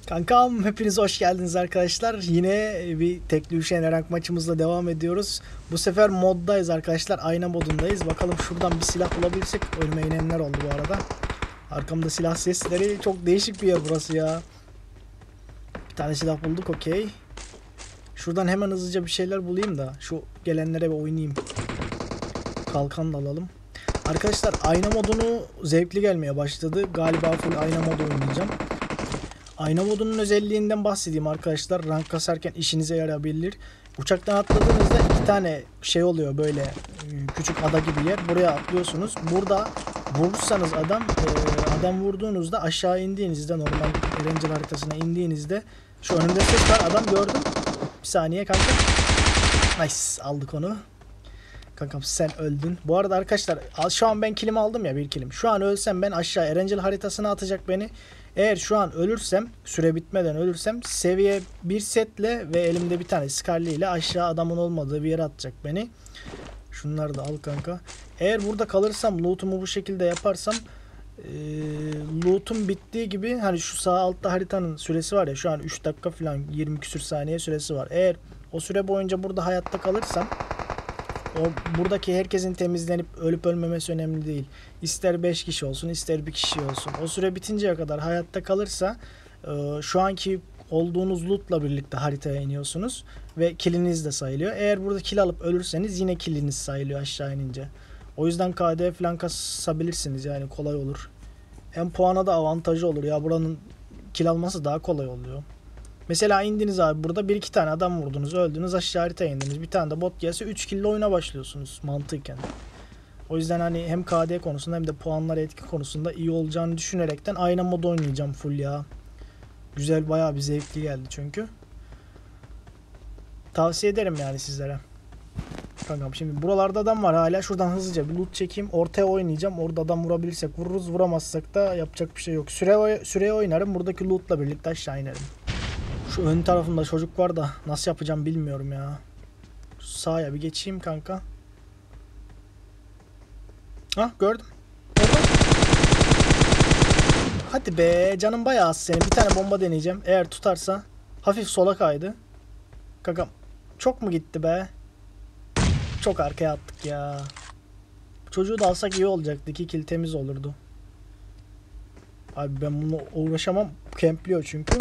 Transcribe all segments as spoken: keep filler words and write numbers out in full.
Kankam hepiniz hoş geldiniz arkadaşlar. Yine bir tekli üşen rank maçımızla devam ediyoruz. Bu sefer moddayız arkadaşlar. Ayna modundayız. Bakalım şuradan bir silah bulabilirsek. Önüme inenler oldu bu arada. Arkamda silah sesleri. Çok değişik bir yer burası ya. Bir tane silah bulduk, okey. Şuradan hemen hızlıca bir şeyler bulayım da şu gelenlere bir oynayayım. Kalkan da alalım. Arkadaşlar ayna modunu zevkli gelmeye başladı. Galiba full ayna modu oynayacağım. Ayna modunun özelliğinden bahsedeyim arkadaşlar. Rank kasarken işinize yarayabilir. Uçaktan atladığınızda iki tane şey oluyor, böyle küçük ada gibi yer. Buraya atlıyorsunuz. Burada vurursanız adam adam vurduğunuzda aşağı indiğinizde, normal Ranger haritasına indiğinizde, şu önümde ses var, adam gördüm. Bir saniye kanka. Nice, aldık onu. Kankam sen öldün. Bu arada arkadaşlar şu an ben kilimi aldım ya, bir kilim. Şu an ölsem ben aşağı Erencil haritasına atacak beni. Eğer şu an ölürsem, süre bitmeden ölürsem, seviye bir setle ve elimde bir tane Scarlet ile aşağı adamın olmadığı bir yere atacak beni. Şunları da al kanka. Eğer burada kalırsam, loot'umu bu şekilde yaparsam, e, loot'um bittiği gibi, hani şu sağ altta haritanın süresi var ya, şu an üç dakika falan, yirmi küsür saniye süresi var. Eğer o süre boyunca burada hayatta kalırsam, o buradaki herkesin temizlenip ölüp ölmemesi önemli değil. İster beş kişi olsun, ister bir kişi olsun. O süre bitinceye kadar hayatta kalırsa e, şu anki olduğunuz loot'la birlikte haritaya iniyorsunuz ve killiniz de sayılıyor. Eğer burada kill alıp ölürseniz yine killiniz sayılıyor aşağı inince. O yüzden K D falan kasabilirsiniz, yani kolay olur. Hem puana da avantajı olur ya, buranın kill alması daha kolay oluyor. Mesela indiniz abi, burada bir iki tane adam vurdunuz, öldünüz, aşağı haritaya indiniz. Bir tane de bot gelse üç kill oyuna başlıyorsunuz mantıken. O yüzden hani hem K D konusunda hem de puanlara etki konusunda iyi olacağını düşünerekten ayna modu oynayacağım full ya. Güzel, bayağı bir zevkli geldi çünkü. Tavsiye ederim yani sizlere. Kankam şimdi buralarda adam var hala. Şuradan hızlıca bir loot çekeyim. Ortaya oynayacağım. Orada adam vurabilirsek vururuz. Vuramazsak da yapacak bir şey yok. Süre, süreye oynarım. Buradaki lootla birlikte aşağı inerim. Şu ön tarafında çocuk var da nasıl yapacağım bilmiyorum ya. Şu sağa bir geçeyim kanka. Hah, gördüm. Orada. Hadi be, canım bayağı az senin. Bir tane bomba deneyeceğim. Eğer tutarsa. Hafif sola kaydı. Kankam çok mu gitti be? Çok arkaya attık ya. Çocuğu da alsak iyi olacaktı. İki kill temiz olurdu. Abi ben bunu uğraşamam. Kempliyor çünkü.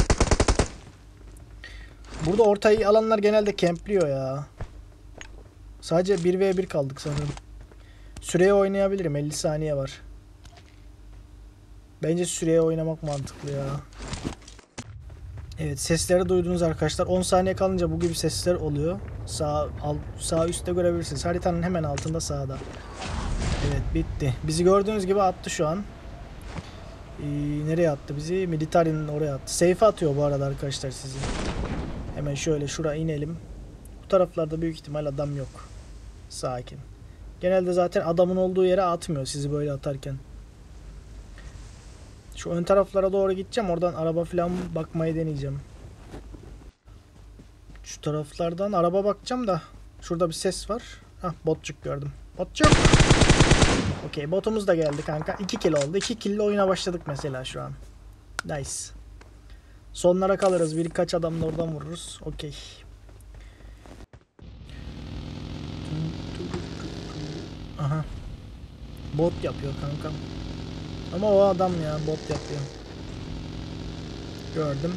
Burada ortayı alanlar genelde kempliyor ya. Sadece bir ve bir kaldık sanırım. Süreye oynayabilirim. elli saniye var. Bence süreye oynamak mantıklı ya. Evet, sesleri duydunuz arkadaşlar. on saniye kalınca bu gibi sesler oluyor. Sağ, alt, sağ üstte görebilirsiniz. Haritanın hemen altında, sağda. Evet, bitti. Bizi gördüğünüz gibi attı şu an. Ee, nereye attı bizi? Military'nin oraya attı. Safe atıyor bu arada arkadaşlar sizi. Hemen şöyle şuraya inelim. Bu taraflarda büyük ihtimal adam yok. Sakin. Genelde zaten adamın olduğu yere atmıyor sizi böyle atarken. Şu ön taraflara doğru gideceğim. Oradan araba falan bakmayı deneyeceğim. Şu taraflardan araba bakacağım da. Şurada bir ses var. Hah, botçuk gördüm. Botçuk. Okey, botumuz da geldi kanka. iki kill oldu. iki kill ile oyuna başladık mesela şu an. Nice. Sonlara kalırız. Birkaç adam da oradan vururuz. Okey. Aha. Bot yapıyor kankam. Ama o adam ya bot yapıyor. Gördüm.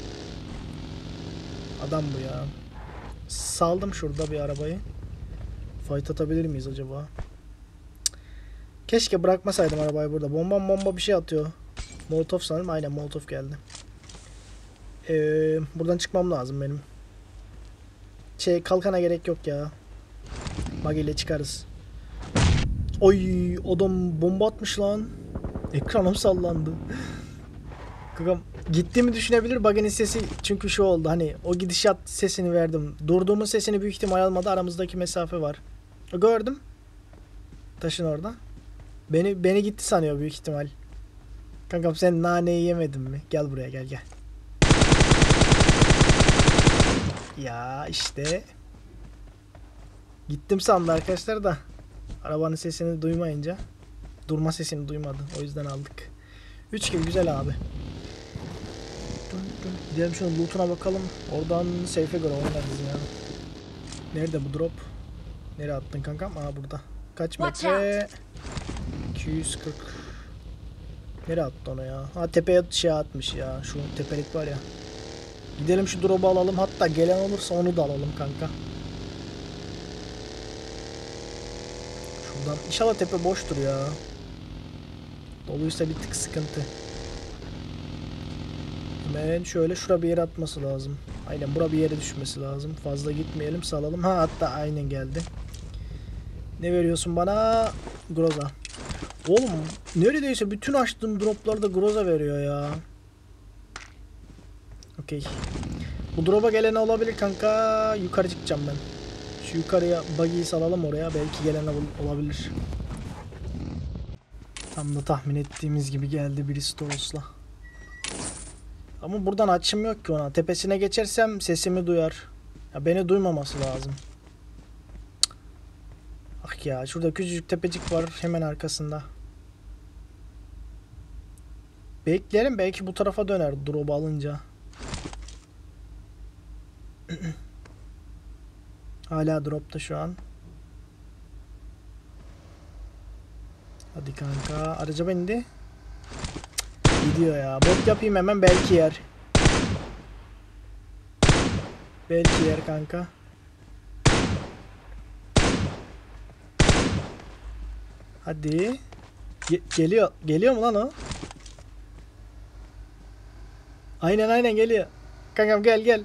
Adam bu ya. Saldım şurada bir arabayı. Fight atabilir miyiz acaba? Keşke bırakmasaydım arabayı burada. Bomba bomba bir şey atıyor. Molotov sanırım. Aynen, Molotov geldi. Ee, buradan çıkmam lazım benim. Şey, kalkana gerek yok ya. Bug ile çıkarız. Oy, adam bomba atmış lan. Ekranım sallandı. Kakam gittiğimi düşünebilir bug'ın sesi, çünkü şu oldu, hani o gidişat sesini verdim. Durduğumun sesini büyük ihtimal almadı, aramızdaki mesafe var. Gördüm. Taşın orada. Beni beni gitti sanıyor büyük ihtimal. Kankam sen naneyi yemedin mi? Gel buraya, gel gel. Ya işte. Gittim sandı arkadaşlar da. Arabanın sesini duymayınca. Durma sesini duymadı. O yüzden aldık. üç kill güzel abi. Dun dun. Gidelim şunun loot'una bakalım. Oradan safe'e göre oynarız ya. Nerede bu drop? Nereye attın kankam? Aa burada. Kaç metre? iki yüz kırk. Nereye attı onu ya? Ha tepeye şey atmış ya. Şu tepelik var ya. Gidelim şu drop'u alalım. Hatta gelen olursa onu da alalım kanka. Şuradan. İnşallah tepe boştur ya. Doluysa bir tık sıkıntı. Hemen şöyle şura bir yere atması lazım. Aynen bura bir yere düşmesi lazım. Fazla gitmeyelim, salalım. Ha hatta aynen geldi. Ne veriyorsun bana? Groza. Oğlum neredeyse bütün açtığım droplarda Groza veriyor ya. Okey. Bu drop'a gelen olabilir kanka. Yukarı çıkacağım ben. Şu yukarıya buggy'yi salalım oraya. Belki gelen olabilir. Tam da tahmin ettiğimiz gibi geldi birisi Toros'la. Ama buradan açım yok ki ona. Tepesine geçersem sesimi duyar. Ya beni duymaması lazım. Cık. Ah ya şurada küçücük tepecik var hemen arkasında. Bekleyelim belki bu tarafa döner drop alınca. Hala dropta şu an. Hadi kanka araca bindi. Gidiyor ya. Bot yapayım hemen belki yer. Belki yer kanka. Hadi. Ge geliyor. Geliyor mu lan o? Aynen aynen geliyor. Kankam gel gel.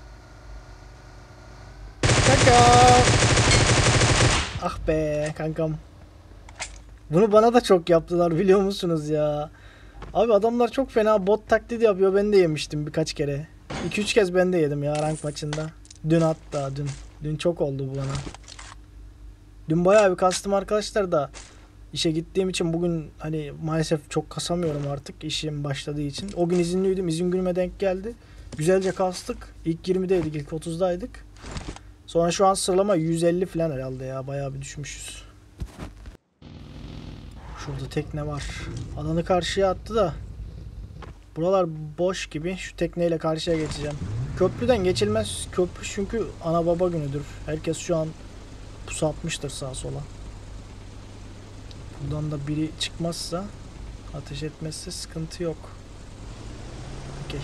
Kankam. Ah be kankam. Bunu bana da çok yaptılar biliyor musunuz ya? Abi adamlar çok fena bot taklidi yapıyor. Ben de yemiştim birkaç kere. iki üç kez ben de yedim ya rank maçında. Dün hatta dün. Dün çok oldu bu bana. Dün bayağı bir kastım arkadaşlar da işe gittiğim için bugün hani maalesef çok kasamıyorum artık işim başladığı için. O gün izinliydim. İzin günüme denk geldi. Güzelce kastık. İlk yirmideydik, ilk otuzdaydık. Sonra şu an sıralama yüz elli falan herhalde ya. Bayağı bir düşmüşüz. Şurada tekne var. Alanı karşıya attı da. Buralar boş gibi. Şu tekneyle karşıya geçeceğim. Köprüden geçilmez. Köprü çünkü ana baba günüdür. Herkes şu an pusu atmıştır sağa sola. Buradan da biri çıkmazsa, ateş etmezse sıkıntı yok. Okey.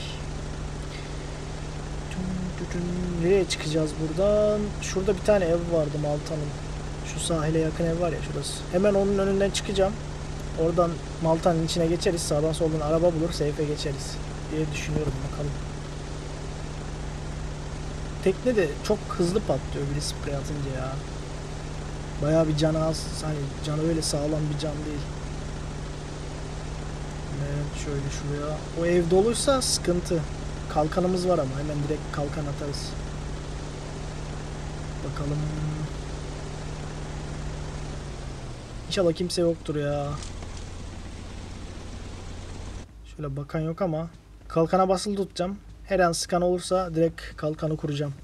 Nereye çıkacağız buradan? Şurada bir tane ev vardı Malta'nın. Şu sahile yakın ev var ya şurası. Hemen onun önünden çıkacağım. Oradan Malta'nın içine geçeriz. Sağdan soldan araba bulur. Safe'e geçeriz diye düşünüyorum. Bakalım. Tekne de çok hızlı patlıyor biri sprey atınca ya. Bayağı bir canı az. Hani canı öyle sağlam bir can değil. Evet şöyle şuraya. O ev doluysa sıkıntı. Kalkanımız var ama hemen direkt kalkan atarız. Bakalım. İnşallah kimse yoktur ya. Şöyle bakan yok ama kalkana basılı tutacağım. Her an sıkan olursa direkt kalkanı kuracağım.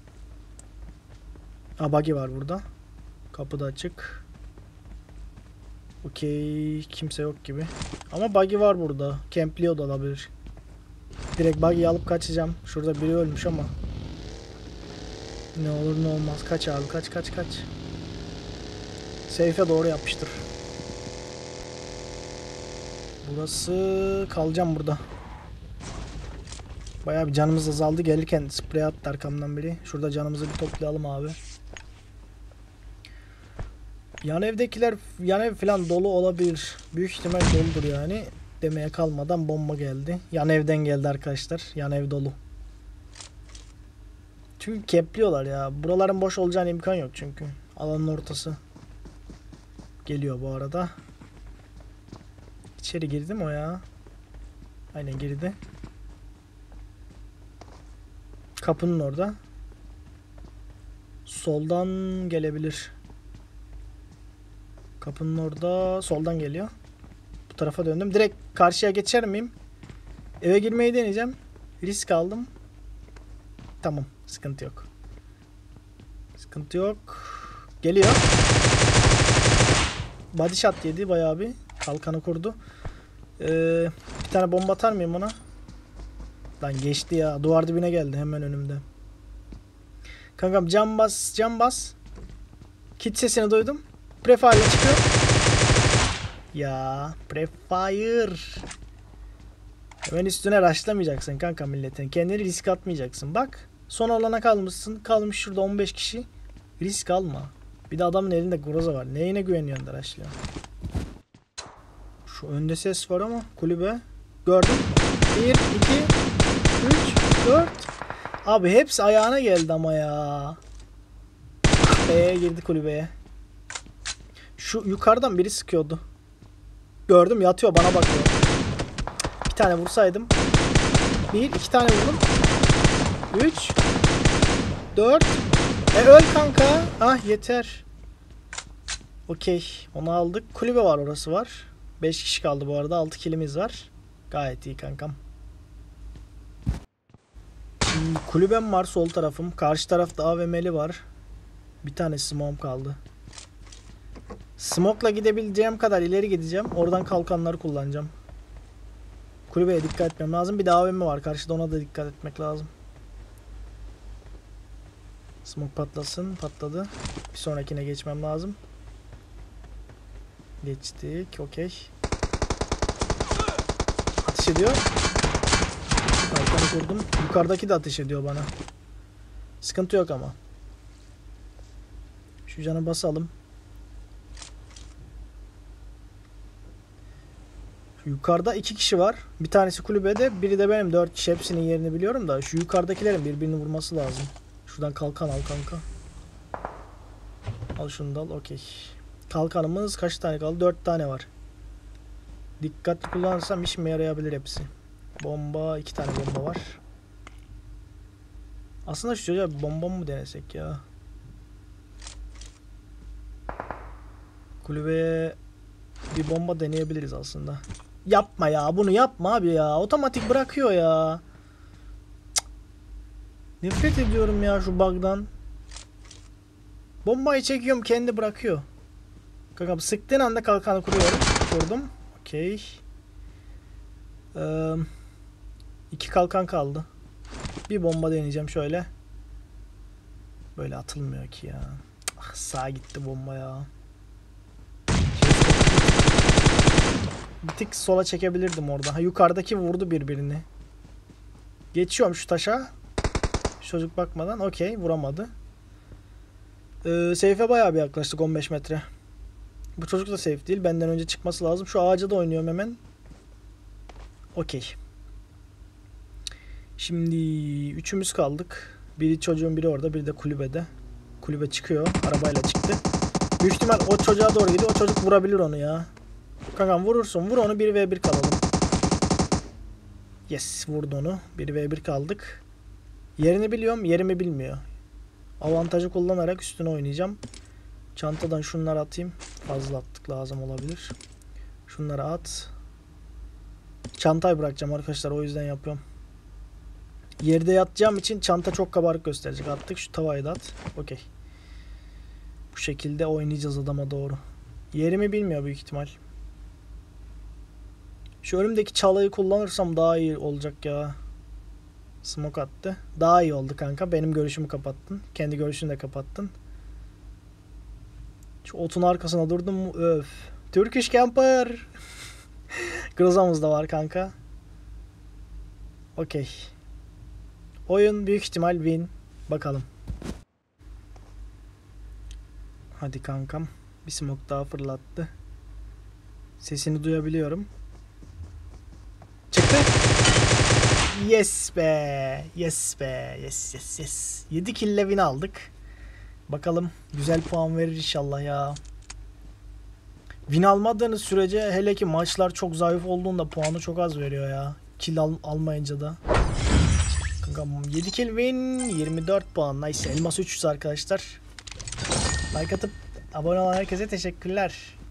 Aa buggy var burada. Kapı da açık. Okey. Kimse yok gibi. Ama buggy var burada. Campliyor da olabilir. Direkt buggy'yi alıp kaçacağım. Şurada biri ölmüş ama. Ne olur ne olmaz. Kaç abi kaç kaç kaç. Safe'e doğru yapıştır. Burası kalacağım burada. Bayağı bir canımız azaldı. Gelirken sprey attı arkamdan biri. Şurada canımızı bir toplayalım abi. Yan evdekiler yan ev falan dolu olabilir. Büyük ihtimal doludur yani. Demeye kalmadan bomba geldi. Yan evden geldi arkadaşlar. Yan ev dolu. Çünkü kepliyorlar ya. Buraların boş olacağına imkan yok çünkü. Alanın ortası. Geliyor bu arada. İçeri girdi mi o ya? Aynen girdi. Kapının orada. Soldan gelebilir. Kapının orada soldan geliyor. Bu tarafa döndüm. Direkt karşıya geçer miyim? Eve girmeyi deneyeceğim. Risk aldım. Tamam. Sıkıntı yok. Sıkıntı yok. Geliyor. Body shot yedi bayağı bir. Kalkanı kurdu. Ee, bir tane bomba atar mıyım ona? Lan geçti ya. Duvar dibine geldi hemen önümde. Kankam cam bas, cam bas. Kit sesini duydum. Prefire çıkıyor. Ya Prefire. Hemen üstüne rushlamayacaksın kanka milletin. Kendini risk atmayacaksın. Bak son alana kalmışsın. Kalmış şurada on beş kişi. Risk alma. Bir de adamın elinde groza var. Neyine güveniyorsun da rushlıyor? Şu önde ses var ama kulübe. Gördüm. bir, iki, üç, dört. Abi hepsi ayağına geldi ama ya. Eee girdi kulübeye. Şu yukarıdan biri sıkıyordu. Gördüm yatıyor bana bakıyor. Bir tane vursaydım. Bir, iki tane vurdum. Üç. Dört. E öl kanka. Ah yeter. Okey. Onu aldık. Kulübe var orası var. Beş kişi kaldı bu arada. Altı kilimiz var. Gayet iyi kankam. Şimdi kulübem var sol tarafım. Karşı tarafta A V M'li var. Bir tane smoke kaldı. Smoke'la gidebileceğim kadar ileri gideceğim. Oradan kalkanları kullanacağım. Kulübeye dikkat etmem lazım. Bir de A V M var. Karşıda ona da dikkat etmek lazım. Smoke patlasın. Patladı. Bir sonrakine geçmem lazım. Geçtik. Okey. Ateş ediyor. Kalkanı kurdum. Yukarıdaki de ateş ediyor bana. Sıkıntı yok ama. Şu canı basalım. Şu yukarıda iki kişi var. Bir tanesi kulübede, biri de benim. Dört kişi, hepsinin yerini biliyorum da şu yukarıdakilerin birbirini vurması lazım. Şuradan kalkan al kanka. Al şunu da al. Okey. Kalkanımız kaç tane kaldı? Dört tane var. Dikkatli kullanırsam işime yarayabilir hepsi. Bomba, iki tane bomba var. Aslında şu çocuğa bir bomba mı denesek ya? Kulübeye bir bomba deneyebiliriz aslında. Yapma ya, bunu yapma abi ya. Otomatik bırakıyor ya. Cık. Nefret ediyorum ya şu bug'dan. Bombayı çekiyorum, kendi bırakıyor. Kanka sıktığın anda kalkanı kuruyorum. Kurdum. Okey. Ee, iki kalkan kaldı. Bir bomba deneyeceğim şöyle. Böyle atılmıyor ki ya. Ah, sağa gitti bomba ya. Bir tık sola çekebilirdim orada. Ha, yukarıdaki vurdu birbirini. Geçiyorum şu taşa. Şu çocuk bakmadan. Okey, vuramadı. Ee, safe'e bayağı bir yaklaştık, on beş metre. Bu çocuk da safe değil. Benden önce çıkması lazım. Şu ağaca da oynuyorum hemen. Okey. Şimdi üçümüz kaldık. Biri çocuğun, biri orada, biri de kulübede. Kulübe çıkıyor. Arabayla çıktı. Büyük ihtimal o çocuğa doğru gidiyor. O çocuk vurabilir onu ya. Kankam vurursun. Vur onu, bir ve bir kalalım. Yes, vurdu onu. bir ve bir kaldık. Yerini biliyorum. Yerimi bilmiyor. Avantajı kullanarak üstüne oynayacağım. Çantadan şunları atayım. Fazla attık, lazım olabilir. Şunları at. Çantayı bırakacağım arkadaşlar, o yüzden yapıyorum. Yerde yatacağım için çanta çok kabarık gösterecek. Attık, şu tavayı da at. Okey. Bu şekilde oynayacağız adama doğru. Yerimi bilmiyor büyük ihtimal. Şu önümdeki çalıyı kullanırsam daha iyi olacak ya. Smoke attı. Daha iyi oldu kanka. Benim görüşümü kapattın. Kendi görüşünü de kapattın. Şu otun arkasına durdum mu? Öf. Turkish Camper. Groza'mız da var kanka. Okey. Oyun büyük ihtimal win. Bakalım. Hadi kankam. Bir smoke daha fırlattı. Sesini duyabiliyorum. Çıktı. Yes be. Yes be. Yes yes yes. yedi kill ile win aldık. Bakalım. Güzel puan verir inşallah ya. Win almadığınız sürece, hele ki maçlar çok zayıf olduğunda, puanı çok az veriyor ya. Kill al almayınca da. Kankam yedi kill win. yirmi dört puan. Nice. Elmas üç yüz arkadaşlar. Like atıp abone olan herkese teşekkürler.